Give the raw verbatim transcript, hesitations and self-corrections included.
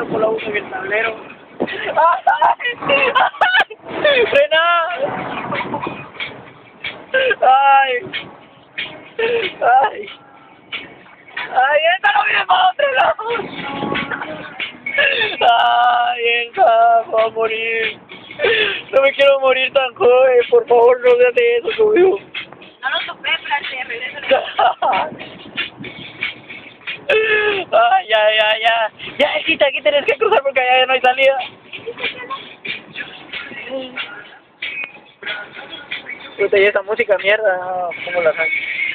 Fórmula uno en el tablero. ¡Ay! ¡Ay! ¡Frena! ¡Ay! ¡Ay! ¡Ay, esta no viene para otro lado! ¡Ay, esta! ¡Me voy a morir! No me quiero morir tan joven, por favor, no seas de eso conmigo. No lo topé, pero regresa. Ay, ya, ya, ya. Ya, hijita, aquí tenés que cruzar porque allá no hay salida. Puta, y esa música mierda, ¿cómo la saco?